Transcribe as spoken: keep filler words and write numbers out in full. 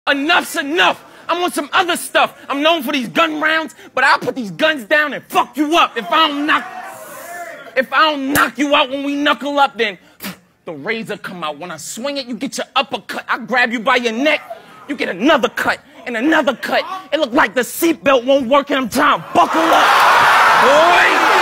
Enough's enough. I'm on some other stuff. I'm known for these gun rounds, but I'll put these guns down and fuck you up if I don't knock... If I don't knock you out when we knuckle up, then the razor come out. When I swing it, you get your uppercut. I grab you by your neck, you get another cut and another cut. It look like the seatbelt won't work and I'm trying to buckle up. Boy!